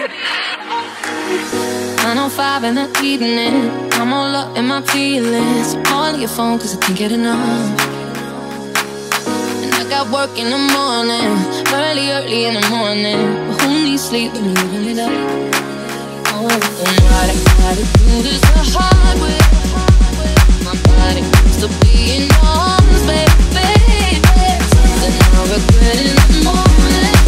9:05 in the evening, I'm all up in my feelings. I'm calling your phone cause I can't get enough. And I got work in the morning, early in the morning. But who needs sleep when you're living it up? Oh, and why I gotta do this the hard way? My body wants to be in arms, baby. Something I regret in the morning.